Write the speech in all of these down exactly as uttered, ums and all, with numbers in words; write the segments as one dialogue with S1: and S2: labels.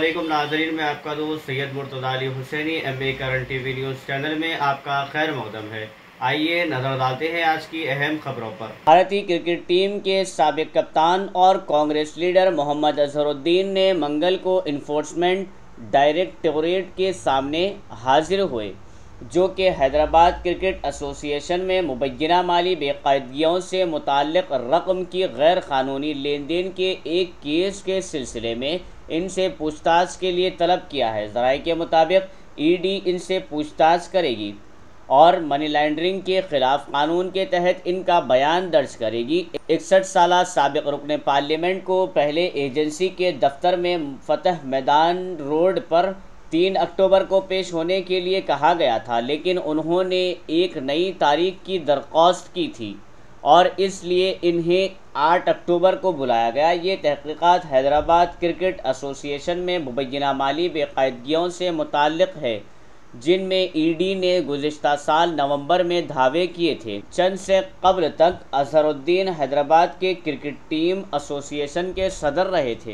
S1: अस्सलामुअलैकुम नाज़रीन, मैं आपका दोस्त Syed Murtaza Ali Husaini M A current TV news channel में आपका खैर मकदम है। आइए नजर डालते हैं आज की अहम खबरों पर। भारतीय क्रिकेट टीम के साबिक कप्तान और कांग्रेस लीडर मोहम्मद अजहरुद्दीन ने मंगल को इन्फोर्समेंट डायरेक्टोरेट के सामने हाजिर हुए, जो कि हैदराबाद क्रिकेट एसोसिएशन में मुबैना माली बेकायदगियों से मुताल्लिक़ रकम की गैर कानूनी लेन देन के एक केस के सिलसिले में इनसे पूछताछ के लिए तलब किया है। ज़राए के मुताबिक ईडी इनसे पूछताछ करेगी और मनी लॉन्ड्रिंग के खिलाफ कानून के तहत इनका बयान दर्ज करेगी। इकसठ साल साबिक रुकन पार्लियामेंट को पहले एजेंसी के दफ्तर में फतह मैदान रोड पर तीन अक्टूबर को पेश होने के लिए कहा गया था, लेकिन उन्होंने एक नई तारीख की दरख्वास्त की थी और इसलिए इन्हें आठ अक्टूबर को बुलाया गया। ये तहकीकात हैदराबाद क्रिकेट एसोसिएशन में मुबैना माली बेकायदगियों से मुताल्लिक़ है, जिनमें ईडी ने गुज़िश्ता साल नवंबर में दावे किए थे। चंद से कबल तक अजहरुद्दीन हैदराबाद के क्रिकेट टीम एसोसिएशन के सदर रहे थे।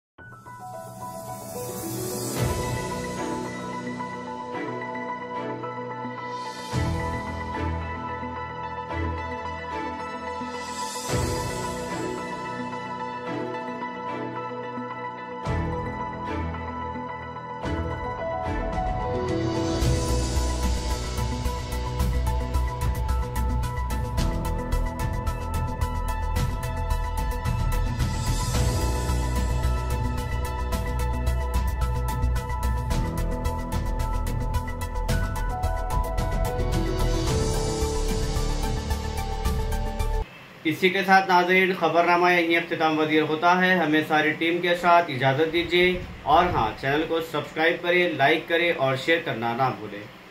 S1: इसी के साथ नाज़रीन खबरनामा यहीं अख्तिताम वज़ीर होता है। हमें सारी टीम के साथ इजाज़त दीजिए और हाँ, चैनल को सब्सक्राइब करें, लाइक करें और शेयर करना ना भूलें।